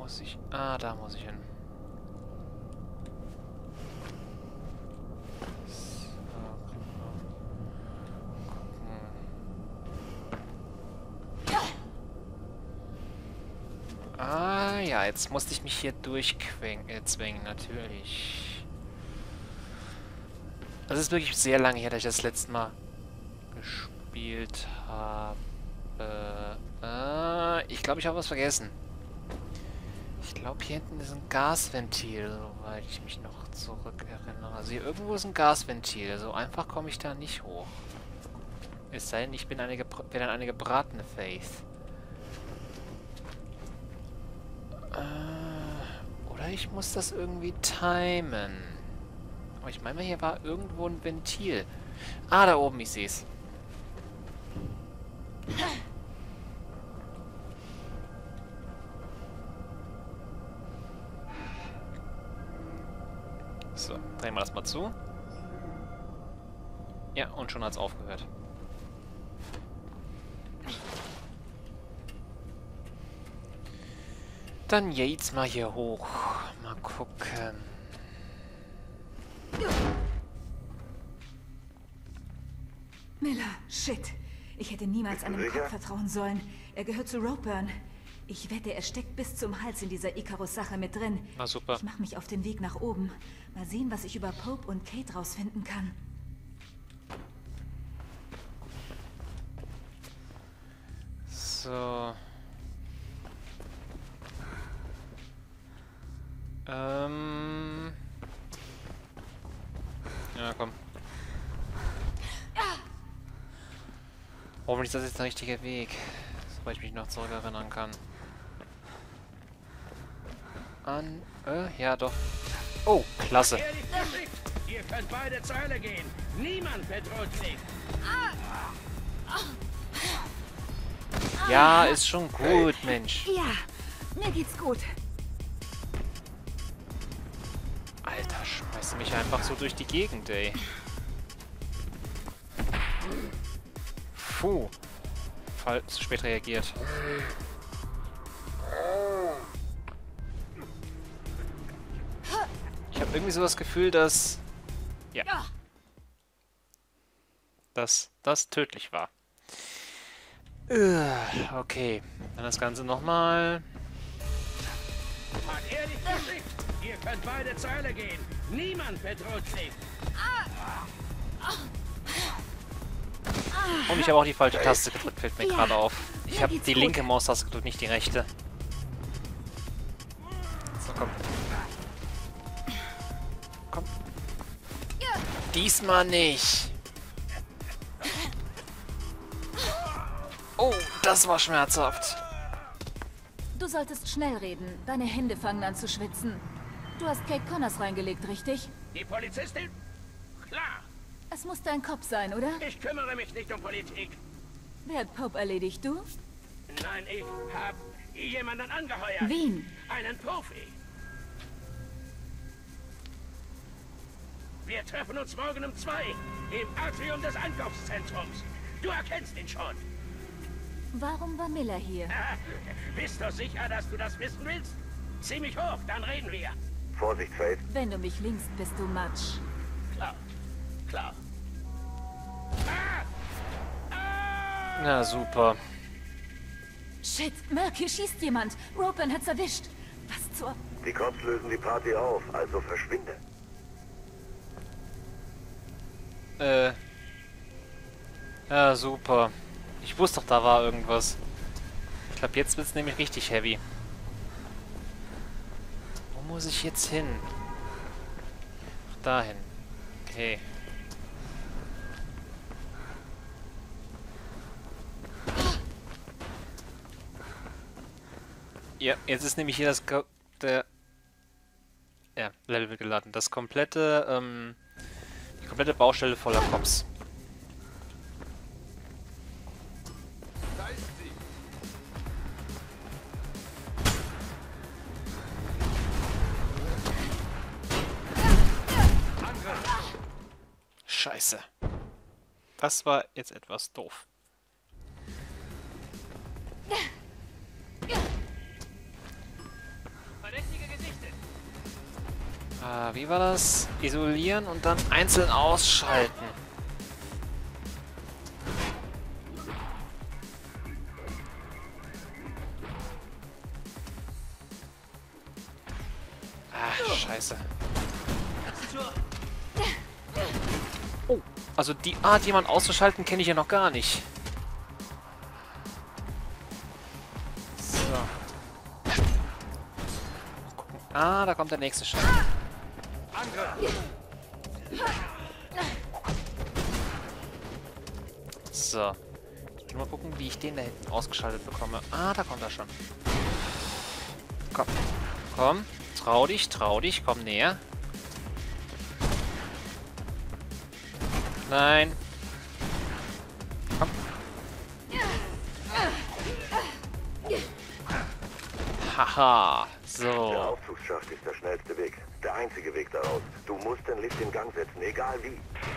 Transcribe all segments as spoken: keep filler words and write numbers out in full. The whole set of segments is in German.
muss ich... Ah, da muss ich hin. Ah, ja, jetzt musste ich mich hier durchzwingen, äh, zwingen, natürlich. Das ist wirklich sehr lange her, dass ich das letzte Mal gespielt habe. Äh, ich glaube, ich habe was vergessen. Ich glaube, hier hinten ist ein Gasventil, soweit ich mich noch zurückerinnere. Also hier irgendwo ist ein Gasventil. So einfach komme ich da nicht hoch. Es sei denn, ich bin eine, gebr bin eine gebratene Faith. Äh, oder ich muss das irgendwie timen. Aber ich meine, hier war irgendwo ein Ventil. Ah, da oben, ich sehe es. So, drehen wir das mal zu. Ja, und schon hat es aufgehört. Dann jetzt mal hier hoch. Mal gucken. Miller, shit. Ich hätte niemals einem Kopf vertrauen sollen. Er gehört zu Ropeburn. Ich wette, er steckt bis zum Hals in dieser Icarus-Sache mit drin. Na super. Ich mache mich auf den Weg nach oben. Mal sehen, was ich über Pope und Kate rausfinden kann. So. Ähm. Ja, komm. Hoffentlich ist das jetzt der richtige Weg, soweit ich mich noch zurückerinnern kann. An. Äh, ja doch. Oh, klasse. Ihr könnt beide zur Hölle gehen. Niemand bedroht sich. Ja, ist schon gut, Mensch. Ja, mir geht's gut. Alter, schmeißt mich einfach so durch die Gegend, ey. Puh. Fall zu spät reagiert. Ich habe irgendwie so das Gefühl, dass... Ja. Dass das tödlich war. Uh, okay. Dann das Ganze nochmal. Mal ehrlich gesagt, ihr könnt beide zur Hölle gehen. Niemand bedroht sich. Und ich habe auch die falsche Taste gedrückt, fällt mir ja, gerade auf. Ich habe die linke Maustaste gedrückt, nicht die rechte. So, komm. Komm. Diesmal nicht. Oh, das war schmerzhaft. Du solltest schnell reden. Deine Hände fangen an zu schwitzen. Du hast Kate Connors reingelegt, richtig? Die Polizistin? Klar. Es muss dein Kopf sein, oder? Ich kümmere mich nicht um Politik. Wer hat Pope erledigt, du? Nein, ich habe jemanden angeheuert. Wen? Einen Profi. Wir treffen uns morgen um zwei im Atrium des Einkaufszentrums. Du erkennst ihn schon. Warum war Miller hier? Ah, bist du sicher, dass du das wissen willst? Zieh mich hoch, dann reden wir. Vorsicht, Faith. Wenn du mich linkst, bist du Matsch. Klar, klar. Ah! Ah! Na super. Shit, Merc, hier schießt jemand. Ropeburn hat's erwischt. Was zur... Die Cops lösen die Party auf, also verschwinde. Äh. Ja, super. Ich wusste doch, da war irgendwas. Ich glaube, jetzt wird es nämlich richtig heavy. Wo muss ich jetzt hin? Ach, dahin. Okay. Ja, jetzt ist nämlich hier das... Ko der... Ja, Level wird geladen. Das komplette, ähm... Die komplette Baustelle voller Cops. Scheiße. Das war jetzt etwas doof. Ah, wie war das? Isolieren und dann einzeln ausschalten. Ah, scheiße. Oh, also die Art, jemanden auszuschalten, kenne ich ja noch gar nicht. So. Mal gucken. Ah, da kommt der nächste Schritt. So. Ich will mal gucken, wie ich den da hinten ausgeschaltet bekomme. Ah, da kommt er schon. Komm. Komm. Trau dich, trau dich. Komm näher. Nein. Komm. Haha. Der So. Aufzugsschacht ist der schnellste Weg. Der einzige Weg daraus. Du musst den Lift in Gang setzen, egal wie.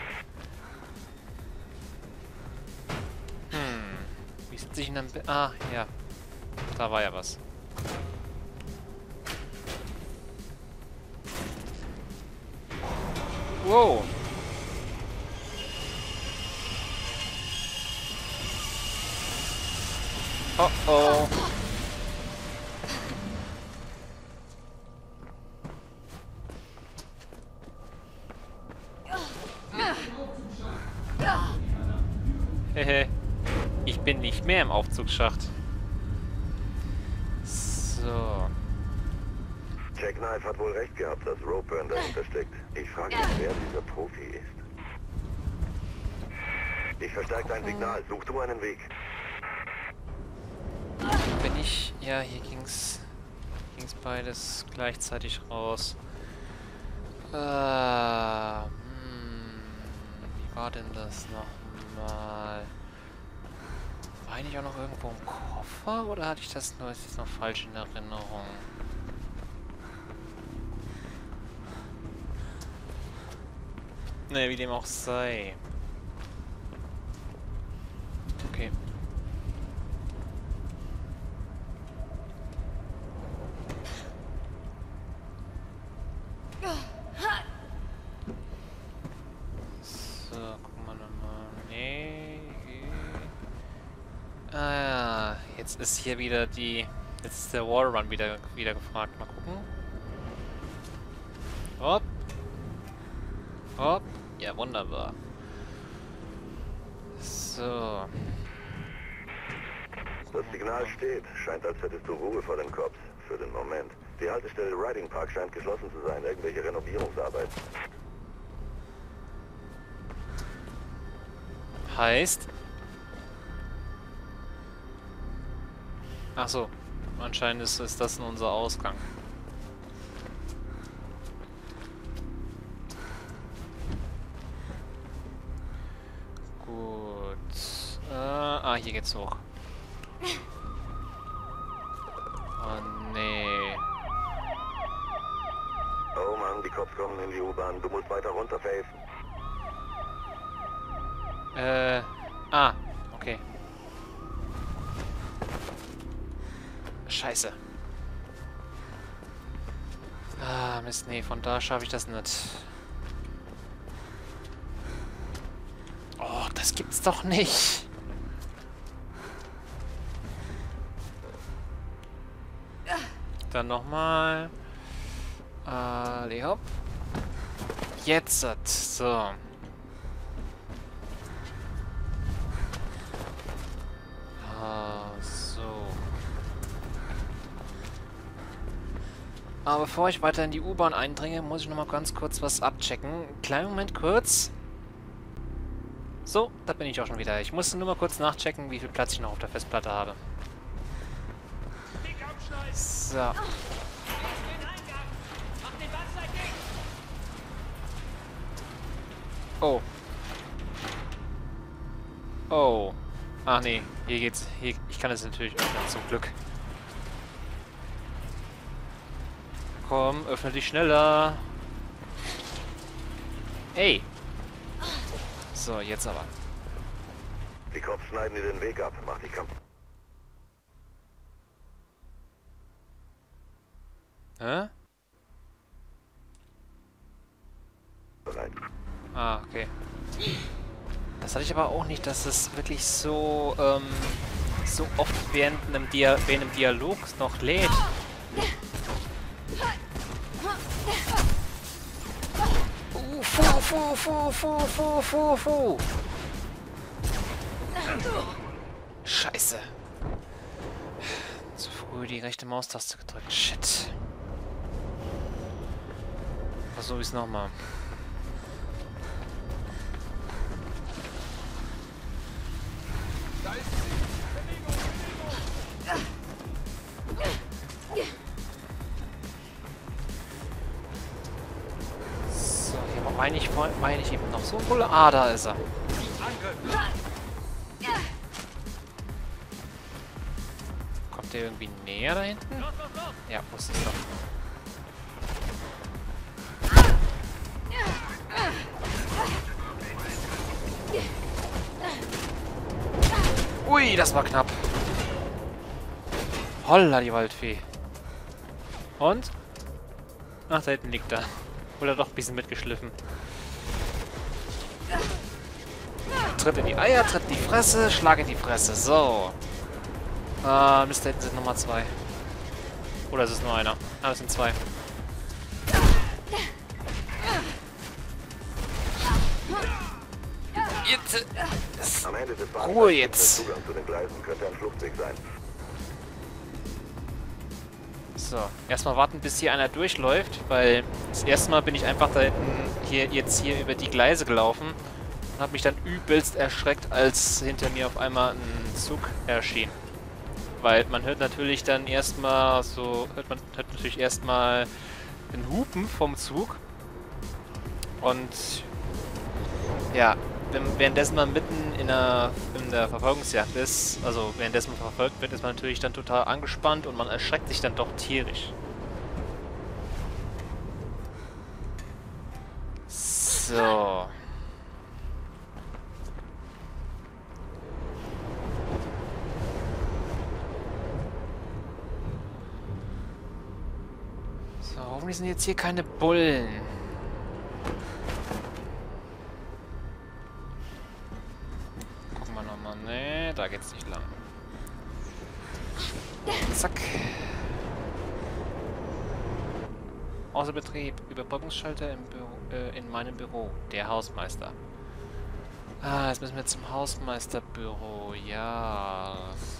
Hm. Wie sitze ich in einem... Be ah, ja. Da war ja was. Wow. Oh oh. Hehe. Ich bin nicht mehr im Aufzugsschacht. So. Jack Knife hat wohl recht gehabt, dass Ropeburn dahinter steckt. Ich frage mich, wer dieser Profi ist. Ich verstärke dein Signal. Such du einen Weg. Bin ich... Ja, hier ging's... Ging's beides gleichzeitig raus. Äh, hm, wie war denn das nochmal? War ich nicht auch noch irgendwo im Koffer? Oder hatte ich das nur... Ist das noch falsch in Erinnerung? Ne, wie dem auch sei. Okay. So, gucken wir nochmal. Nee. Ah ja, jetzt ist hier wieder die... Jetzt ist der Wallrun wieder, wieder gefragt. Mal gucken. Hopp. Hopp. Ja, wunderbar. So. Das Signal steht. Scheint, als hättest du Ruhe vor den Cops. Für den Moment. Die Haltestelle Riding Park scheint geschlossen zu sein. Irgendwelche Renovierungsarbeiten. Heißt... Ach so. Anscheinend ist, ist das nun unser Ausgang. Gut. Äh, ah, hier geht's hoch. Oh, nee. Oh Mann, die Cops kommen in die U-Bahn. Du musst weiter runterfafen. Äh, ah, okay. Scheiße. Ah, Mist, nee, von da schaffe ich das nicht. Oh, das gibt's doch nicht. Dann nochmal. Ali, hopp. Jetzt. So. Ah, so. Aber bevor ich weiter in die U-Bahn eindringe, muss ich noch mal ganz kurz was abchecken. Kleinen Moment kurz. So, da bin ich auch schon wieder. Ich musste nur mal kurz nachchecken, wie viel Platz ich noch auf der Festplatte habe. So. Oh. Oh. Ach nee, hier geht's. Hier, ich kann es natürlich öffnen, zum Glück. Komm, öffne dich schneller. Hey. So, jetzt aber. Die Cops schneiden dir den Weg ab. Mach dich kaputt. Hä? okay. Das hatte ich aber auch nicht, dass es wirklich so, ähm, so oft während einem, Dia während einem Dialog noch lädt. Uh, fu, fu, fu, fu, fu, fu, fu. Scheiße. Zu früh die rechte Maustaste gedrückt. Shit. Versuche ich es nochmal. So, hier war meine ich, meine ich eben noch so wohl. Ah, da ist er. Kommt der irgendwie näher da hinten? Ja, wusste ich doch. Ui, das war knapp. Holla, die Waldfee. Und? Ach, da hinten liegt er. Oder doch ein bisschen mitgeschliffen. Tritt in die Eier, tritt in die Fresse, schlag in die Fresse. So. Ah, Mist, da hinten sind nochmal zwei. Oder ist es nur einer? Ah, es sind zwei. Jetzt. Am Ende des Ruhe jetzt. Zugang zu den Gleisen könnte ein Fluchtweg sein. So, erstmal warten, bis hier einer durchläuft, weil das erste Mal bin ich einfach da hinten hier jetzt hier über die Gleise gelaufen und habe mich dann übelst erschreckt, als hinter mir auf einmal ein Zug erschien. Weil man hört natürlich dann erstmal so, hört man hört natürlich erstmal den Hupen vom Zug und ja, wenn, währenddessen man mitten in der, in der Verfolgungsjagd ist, also währenddessen man verfolgt wird, ist man natürlich dann total angespannt und man erschreckt sich dann doch tierisch. So. So, hoffentlich sind jetzt hier keine Bullen. Nee, da geht's nicht lang. Zack. Außer Betrieb. Überbrückungsschalter im Büro, äh, in meinem Büro. Der Hausmeister. Ah, jetzt müssen wir zum Hausmeisterbüro. Ja.